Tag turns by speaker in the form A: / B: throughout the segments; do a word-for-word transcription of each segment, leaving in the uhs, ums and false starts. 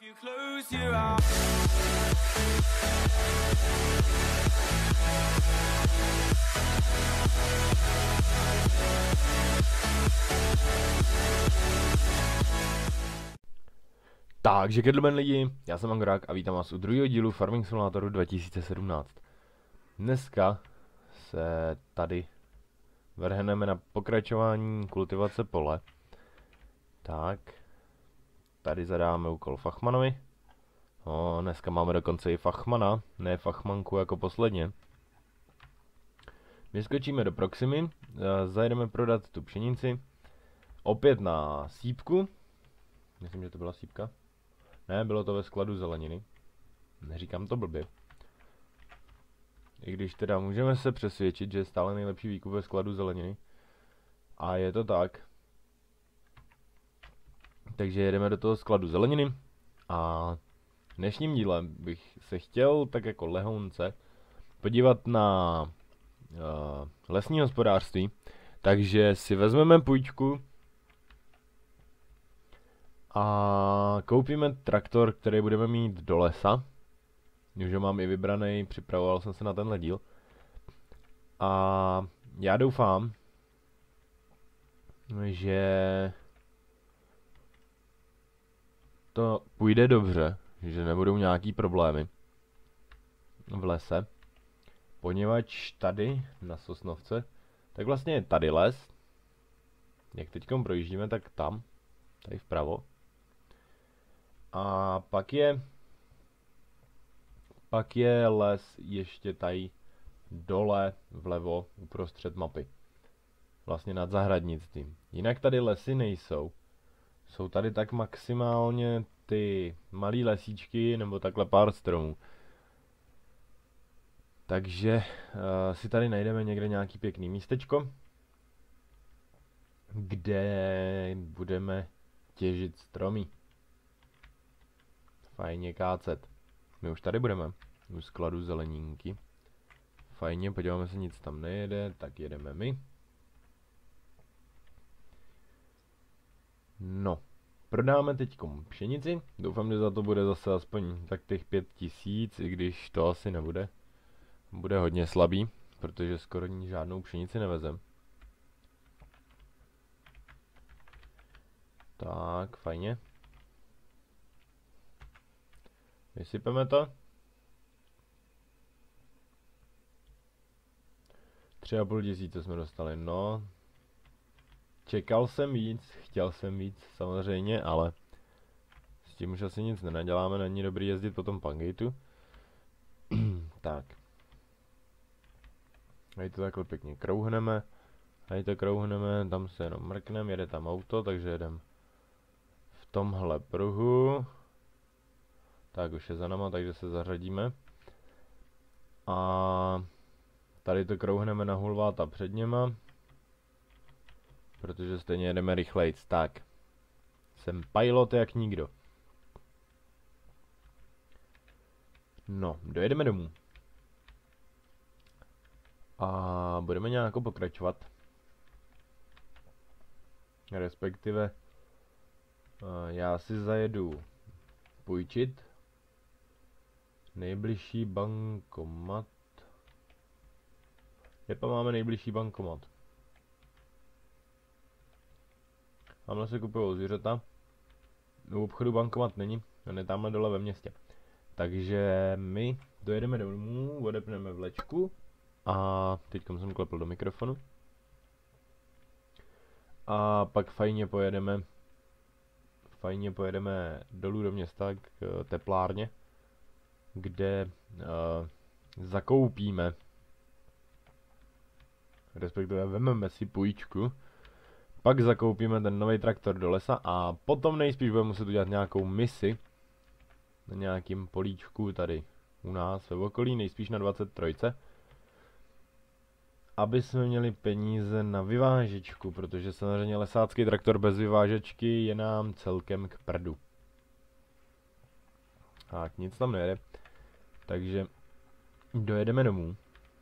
A: Takže gentlemen lidi, já jsem Angorák a vítám vás u druhého dílu Farming Simulatoru dva tisíce sedmnáct. Dneska se tady vrhneme na pokračování kultivace pole. Tak, tady zadáme úkol Fachmanovi. O, dneska máme dokonce i Fachmana, ne Fachmanku jako posledně. Vyskočíme do Proximy, zajedeme prodat tu pšenici. Opět na sípku. Myslím, že to byla sípka. Ne, bylo to ve skladu zeleniny. Neříkám to blbě. I když teda můžeme se přesvědčit, že je stále nejlepší výkup ve skladu zeleniny. A je to tak. Takže jedeme do toho skladu zeleniny. A v dnešním díle bych se chtěl tak jako lehounce podívat na uh, lesní hospodářství. Takže si vezmeme půjčku a koupíme traktor, který budeme mít do lesa. Už ho mám i vybraný, připravoval jsem se na tenhle díl. A já doufám, že to půjde dobře, že nebudou nějaký problémy v lese. Poněvadž tady na Sosnovce, tak vlastně je tady les. Jak teďkom projíždíme, tak tam, tady vpravo. A pak je pak je les ještě tady dole vlevo uprostřed mapy. Vlastně nad zahradnictvím. Jinak tady lesy nejsou. Jsou tady tak maximálně ty malý lesíčky nebo takhle pár stromů. Takže uh, si tady najdeme někde nějaký pěkný místečko, kde budeme těžit stromy. Fajně kácet. My už tady budeme. U skladu zeleninky. Fajně, podíváme se, nic tam nejede, tak jedeme my. No, prodáme teďkom pšenici. Doufám, že za to bude zase aspoň tak těch pět tisíc, i když to asi nebude. Bude hodně slabý, protože skoro ní žádnou pšenici nevezem. Tak, fajně. Vysypeme to. Tři a půl tisíce jsme dostali, no. Čekal jsem víc, chtěl jsem víc, samozřejmě, ale s tím už asi nic nenaděláme, není dobrý jezdit po tom Pangejtu. Tak. Tady to takhle pěkně krouhneme. Tady to krouhneme, tam se jenom mrkneme, jede tam auto, takže jedem v tomhle pruhu. Tak už je za náma, takže se zařadíme. A tady to krouhneme na hulváta před něma. Protože stejně jedeme rychlejc. Tak. Jsem pilot jak nikdo. No, dojedeme domů. A budeme nějak pokračovat. Respektive já si zajedu půjčit. Nejbližší bankomat. Kde pa máme nejbližší bankomat? Tamhle se kupují zvířata. U obchodu bankomat není, on je tamhle dole ve městě. Takže my dojedeme domů, odepneme vlečku. A teďkom jsem klepl do mikrofonu. A pak fajně pojedeme Fajně pojedeme dolů do města k teplárně, kde uh, zakoupíme, respektive vememe si půjčku, pak zakoupíme ten nový traktor do lesa a potom nejspíš budeme muset udělat nějakou misi na nějakým políčku tady u nás ve okolí, nejspíš na dvacet tři, aby jsme měli peníze na vyvážečku, protože samozřejmě lesácký traktor bez vyvážečky je nám celkem k prdu. Tak, nic tam nejde. Takže dojedeme domů.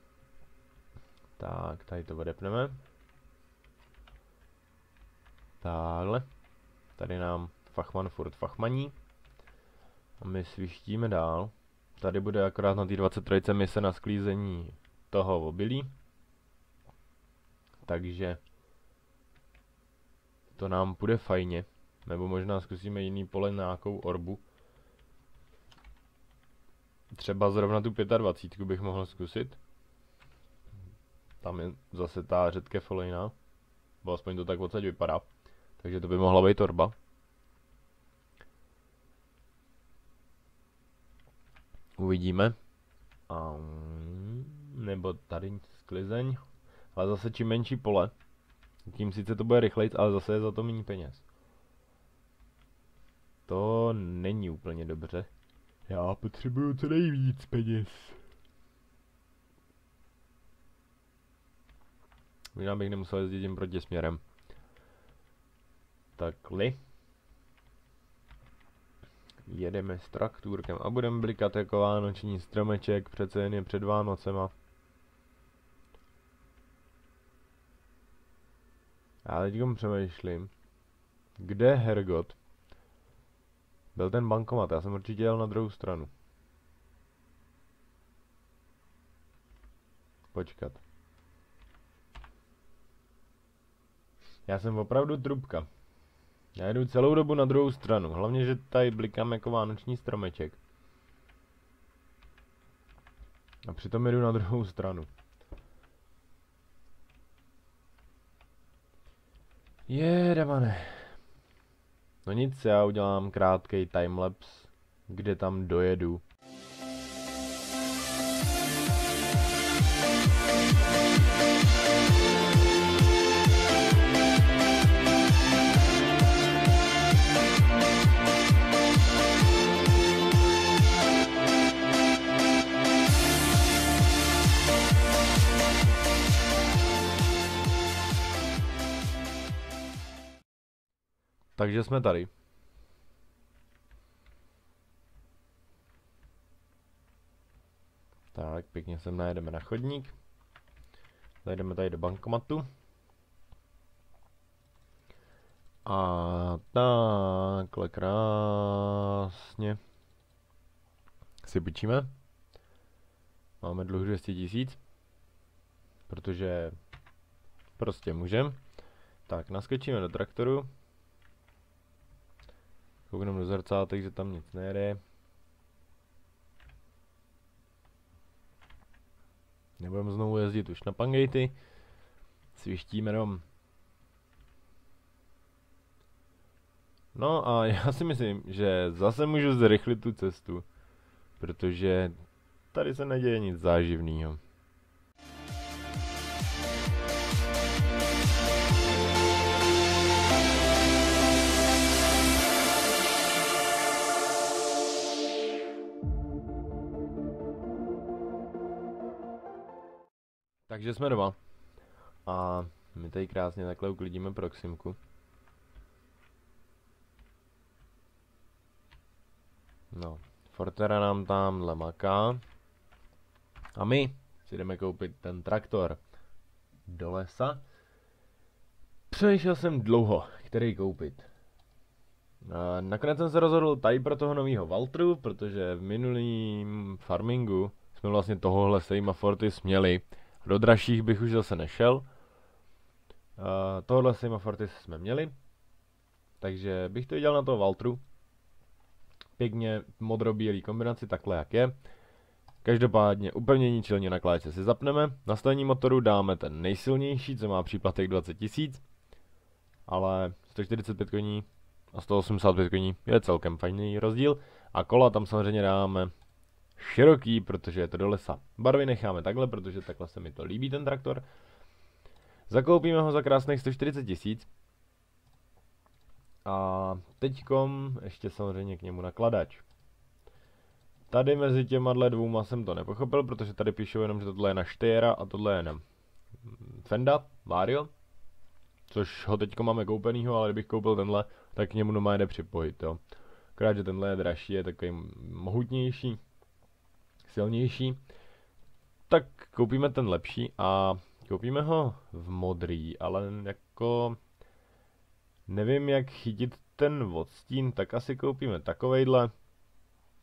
A: Tak, tady to odepneme. Takhle. Tady nám Fachman furt fachmaní. A my svištíme dál. Tady bude akorát na té dvacet tři mise na sklízení toho obilí. Takže to nám půjde fajně. Nebo možná zkusíme jiný pole na nějakou orbu. Třeba zrovna tu dvacet pět bych mohl zkusit. Tam je zase ta řetkev olejná. Bo aspoň to tak odsaď vypadá. Takže to by mohla být orba. Uvidíme. Um, nebo tady sklizeň. Ale zase čím menší pole, tím sice to bude rychlejc, ale zase je za to méně peněz. To není úplně dobře. Já potřebuju co nejvíc peněz. Možná bych nemusel jezdit tím proti směrem. Takli. Jedeme s traktůrkem a budeme blikat jako vánoční stromeček, přece jen je před Vánocema. Já teďkom přemýšlím, kde Hergot byl ten bankomat, já jsem určitě jel na druhou stranu. Počkat. Já jsem opravdu trubka. Já jedu celou dobu na druhou stranu, hlavně, že tady blikám jako vánoční stromeček. A přitom jedu na druhou stranu. Jedemane. No nic, já udělám krátkej timelapse, kde tam dojedu. Takže jsme tady. Tak, pěkně sem najedeme na chodník. Zajdeme tady do bankomatu. A takhle krásně si půjčíme. Máme dluh dvě stě tisíc. Protože prostě můžem. Tak, naskočíme do traktoru. Koukneme do zrcátek, že tam nic nejede. Nebudeme znovu jezdit už na pangejty. Svištíme dom. No a já si myslím, že zase můžu zrychlit tu cestu. Protože tady se neděje nic záživného. Takže jsme doma. A my tady krásně takhle uklidíme Proximku. No, Fortera nám tamhle maká. A my si jdeme koupit ten traktor do lesa. Přemýšlel jsem dlouho, který koupit. A nakonec jsem se rozhodl tady pro toho novýho Valtru, protože v minulým farmingu jsme vlastně tohohle Sejma Fortis měli. Do dražších bych už zase nešel. Uh, tohle Sejma Fortis jsme měli. Takže bych to dělal na toho Valtru. Pěkně modro-bílý kombinaci, takhle jak je. Každopádně úplně ničilně na kláčce si zapneme. Nastavení motoru dáme ten nejsilnější, co má příplatek dvacet tisíc. Ale sto čtyřicet pět koní a sto osmdesát pět koní je celkem fajný rozdíl. A kola tam samozřejmě dáme široký, protože je to do lesa. Barvy necháme takhle, protože takhle se mi to líbí ten traktor. Zakoupíme ho za krásných sto čtyřicet tisíc. A teďkom ještě samozřejmě k němu nakladač. Tady mezi těma dvouma jsem to nepochopil, protože tady píšou jenom, že tohle je na Steyra a tohle je na Fenda, Vario. Což ho teďko máme koupenýho, ale kdybych koupil tenhle, tak k němu doma jde připojit, jo. Akorát, že tenhle je dražší, je takový mohutnější, silnější. Tak koupíme ten lepší a koupíme ho v modrý, ale jako nevím jak chytit ten odstín, tak asi koupíme takovejhle.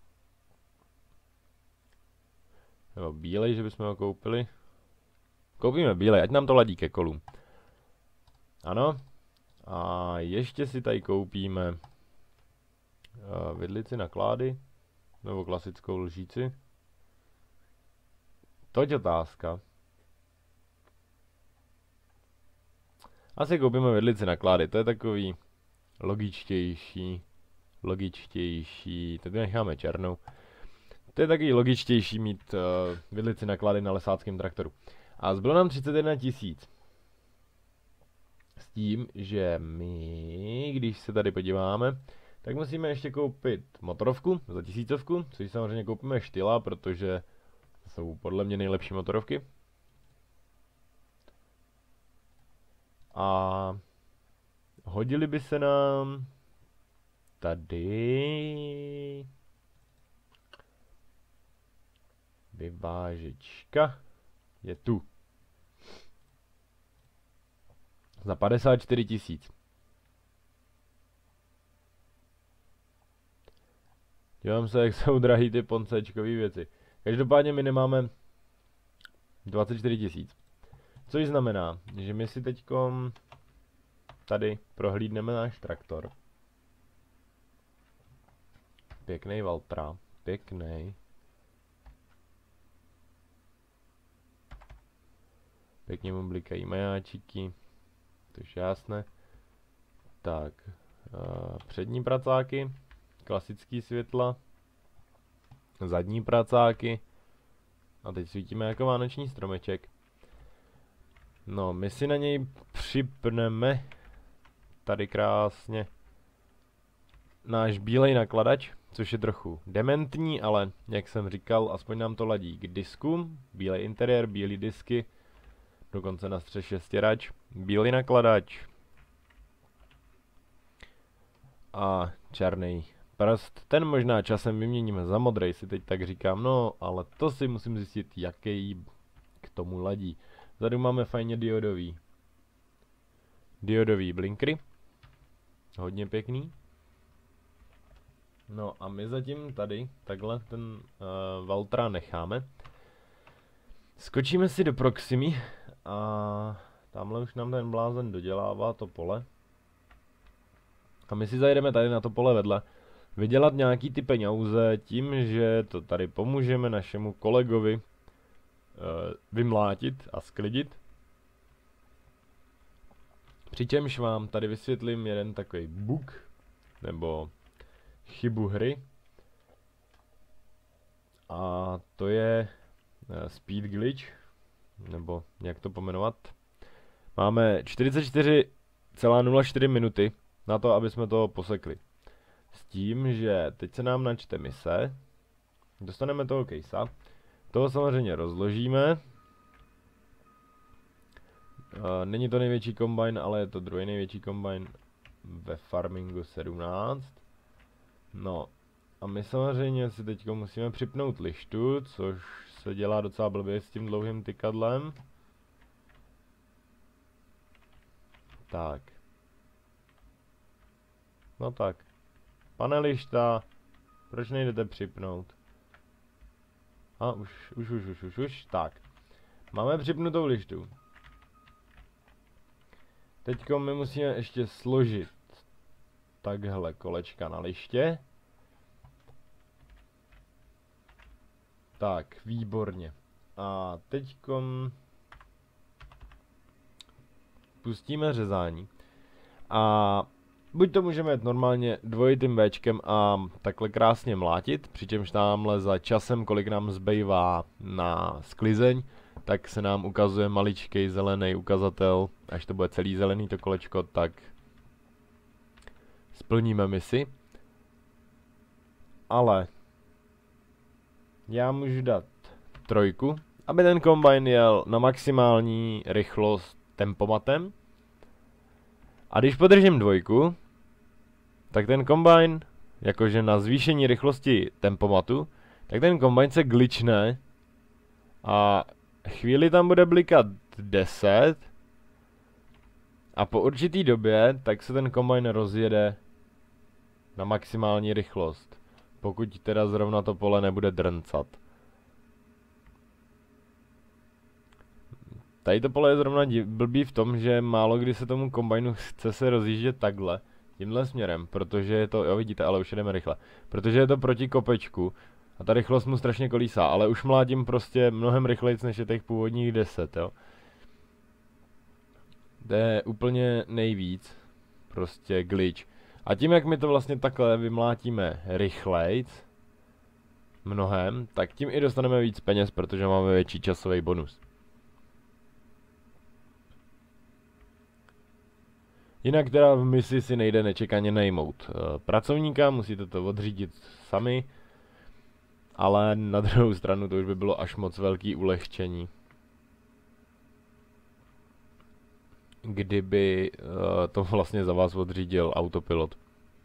A: Nebo bílej, že bychom ho koupili. Koupíme bílej, ať nám to ladí ke kolům. Ano. A ještě si tady koupíme uh, vidlici na klády. Nebo klasickou lžíci. Toť otázka. Asi koupíme vidlici na klády, to je takový logičtější. Logičtější. Tady necháme černou. To je takový logičtější mít uh, vidlici na klády na lesáckém traktoru. A zbylo nám třicet jedna tisíc. S tím, že my, když se tady podíváme, tak musíme ještě koupit motorovku za tisícovku, což samozřejmě koupíme Štýla, protože jsou podle mě nejlepší motorovky. A hodili by se nám tady vyvážečka je tu. Za padesát čtyři tisíc. Dívám se, jak jsou drahý ty poncečkový věci. Každopádně my nemáme dvacet čtyři tisíc. Což znamená, že my si teďkom tady prohlídneme náš traktor. Pěkný Valtra, pěkný. Pěkně mu blikají majáčiky, to je jasné. Tak, uh, přední pracáky, klasický světla, zadní pracáky a teď svítíme jako vánoční stromeček. No, my si na něj připneme tady krásně náš bílej nakladač, což je trochu dementní, ale jak jsem říkal, aspoň nám to ladí k disku. Bílej interiér, bílý disky, dokonce na střeše stěrač, bílý nakladač a černý prst. Ten možná časem vyměníme za modrej, si teď tak říkám, no, ale to si musím zjistit, jaký k tomu ladí. Vzadu máme fajně diodový. Diodový blinkry. Hodně pěkný. No a my zatím tady takhle ten uh, Valtra necháme. Skočíme si do Proximy a tamhle už nám ten blázen dodělává to pole. A my si zajdeme tady na to pole vedle vydělat nějaký ty peňauze tím, že to tady pomůžeme našemu kolegovi uh, vymlátit a sklidit. Přičemž vám tady vysvětlím jeden takový bug, nebo chybu hry. A to je uh, speed glitch, nebo jak to pomenovat. Máme čtyřicet čtyři celá nula čtyři minuty na to, aby jsme to posekli. S tím, že teď se nám načte mise, dostaneme toho casea, toho samozřejmě rozložíme. Uh, není to největší kombajn, ale je to druhý největší kombajn ve Farmingu sedmnáct. No a my samozřejmě si teď musíme připnout lištu, což se dělá docela blbě s tím dlouhým tykadlem. Tak. No tak. Pane lišta, proč nejdete připnout? A už, už, už, už, už, už, tak. Máme připnutou lištu. Teďko my musíme ještě složit takhle kolečka na liště. Tak, výborně. A teďkom pustíme řezání. A buď to můžeme jít normálně dvojitým Bčkem a takhle krásně mlátit, přičemž tamhle za časem, kolik nám zbývá na sklizeň, tak se nám ukazuje maličkej zelený ukazatel. Až to bude celý zelený to kolečko, tak splníme misi. Ale já můžu dát trojku, aby ten kombajn jel na maximální rychlost tempomatem. A když podržím dvojku, tak ten kombajn, jakože na zvýšení rychlosti tempomatu, tak ten kombajn se glitchne a chvíli tam bude blikat deset a po určitý době tak se ten kombajn rozjede na maximální rychlost, pokud teda zrovna to pole nebude drncat. Tady to pole je zrovna blbý v tom, že málo kdy se tomu kombajnu chce se rozjíždět takhle, tímhle směrem, protože je to, jo vidíte, ale už jdeme rychle, protože je to proti kopečku a ta rychlost mu strašně kolísá, ale už mládím prostě mnohem rychlejc než je těch původních deset, jo. To je úplně nejvíc, prostě glitch. A tím, jak my to vlastně takhle vymlátíme rychlejc, mnohem, tak tím i dostaneme víc peněz, protože máme větší časový bonus. Jinak teda v misi si nejde nečekaně najmout uh, pracovníka, musíte to odřídit sami, ale na druhou stranu to už by bylo až moc velký ulehčení. Kdyby uh, to vlastně za vás odřídil autopilot.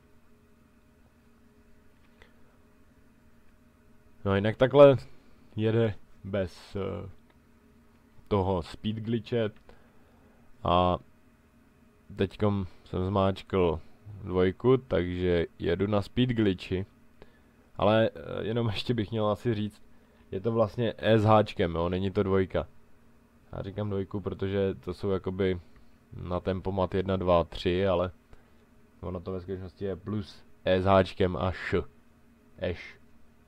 A: No jinak takhle jede bez uh, toho speed glitche a teďkom jsem zmáčkl dvojku, takže jedu na speed glitchi, ale uh, jenom ještě bych měl asi říct, je to vlastně E s háčkem, jo, není to dvojka. Já říkám dvojku, protože to jsou jakoby na tempomat jedna, dva, tři, ale ono to ve skutečnosti je plus E s háčkem a š. Eš.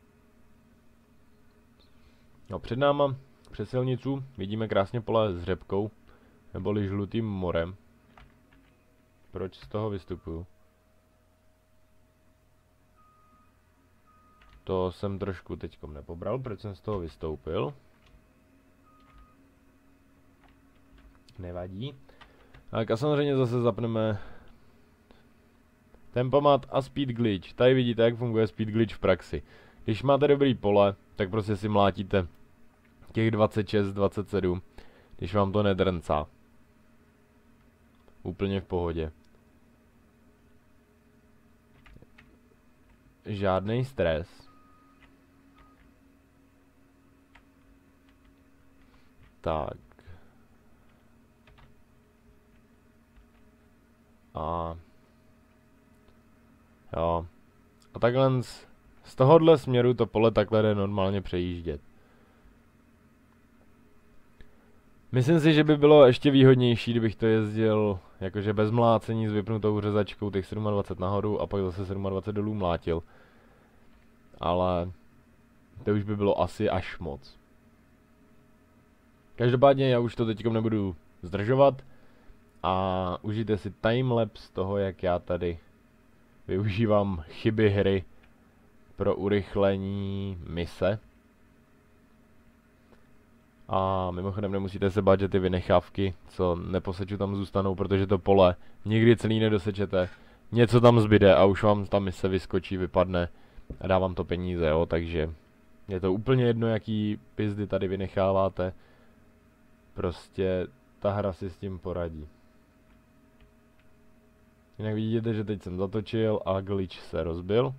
A: No před náma, přes silnicu, vidíme krásně pole s řepkou, neboli žlutým morem. Proč z toho vystupuju? To jsem trošku teďkom nepobral, proč jsem z toho vystoupil. Nevadí. Tak a samozřejmě zase zapneme tempomat a speed glitch. Tady vidíte, jak funguje speed glitch v praxi. Když máte dobrý pole, tak prostě si mlátíte těch dvacet šest, dvacet sedm, když vám to nedrncá. Úplně v pohodě. Žádný stres. Tak. A jo. A takhle z, z tohohle směru to pole takhle jde normálně přejíždět. Myslím si, že by bylo ještě výhodnější, kdybych to jezdil jakože bez mlácení s vypnutou řezačkou těch dvacet sedm nahoru a pak zase dvacet sedm dolů mlátil. Ale to už by bylo asi až moc. Každopádně já už to teďkom nebudu zdržovat a užijte si timelapse toho, jak já tady využívám chyby hry pro urychlení mise. A mimochodem nemusíte se bát, že ty vynechávky, co neposeču, tam zůstanou, protože to pole nikdy celý nedosečete. Něco tam zbyde a už vám ta mise vyskočí, vypadne a dá vám to peníze, jo, takže je to úplně jedno, jaký pizdy tady vynecháváte. Prostě ta hra si s tím poradí. Jinak vidíte, že teď jsem zatočil a glitch se rozbil.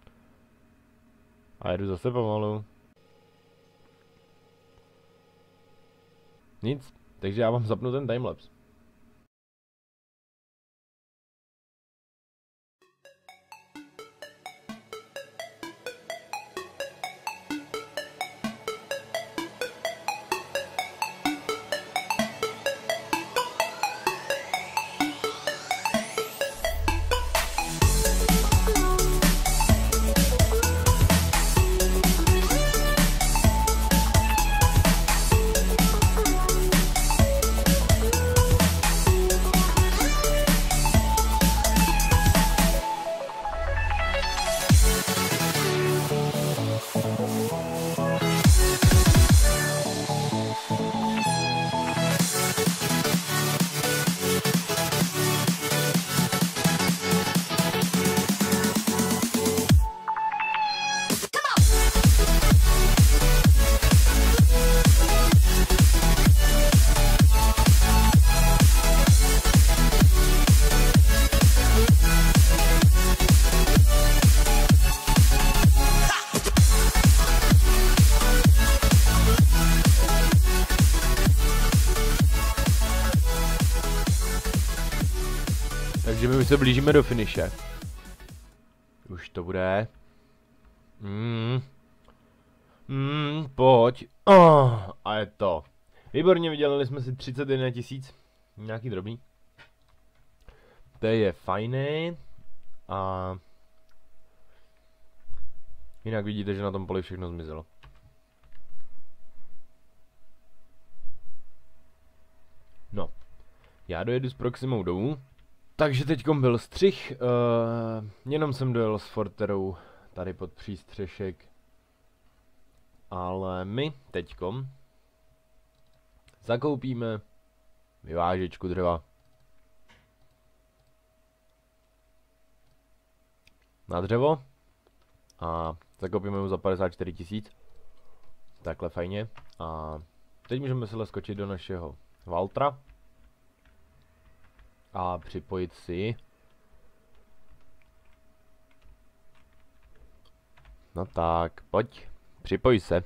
A: A jedu zase pomalu. Nic, takže já vám zapnu ten timelapse. Takže my už se blížíme do finiše. Už to bude. Mm. Mm, pojď. Oh, a je to. Výborně, vydělali jsme si třicet jedna tisíc. Nějaký drobný. To je fajné. A jinak vidíte, že na tom poli všechno zmizelo. No. Já dojedu s Proximou domů. Takže teďkom byl střih. Uh, jenom jsem dojel s Forterou tady pod přístřešek. Ale my teďkom zakoupíme vyvážečku dřeva na dřevo a zakoupíme ho za padesát čtyři tisíc. Takhle fajně. A teď můžeme se skočit do našeho Valtra a připojit si no tak, pojď, připoj se.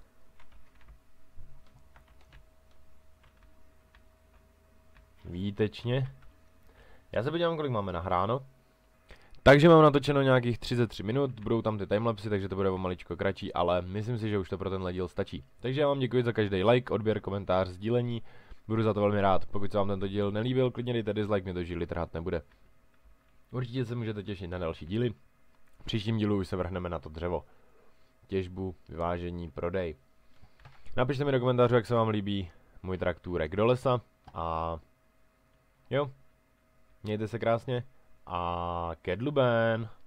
A: Výtečně. Já se podívám, kolik máme nahráno. Takže mám natočeno nějakých třicet tři minut, budou tam ty timelapsy, takže to bude o maličko kratší, ale myslím si, že už to pro tenhle díl stačí. Takže já vám děkuji za každý like, odběr, komentář, sdílení, budu za to velmi rád. Pokud se vám tento díl nelíbil, klidně dejte dislike, mě to žíly trhat nebude. Určitě se můžete těšit na další díly. V příštím dílu už se vrhneme na to dřevo. Těžbu, vyvážení, prodej. Napište mi do komentářů, jak se vám líbí můj traktůrek do lesa a jo, mějte se krásně a kedluben.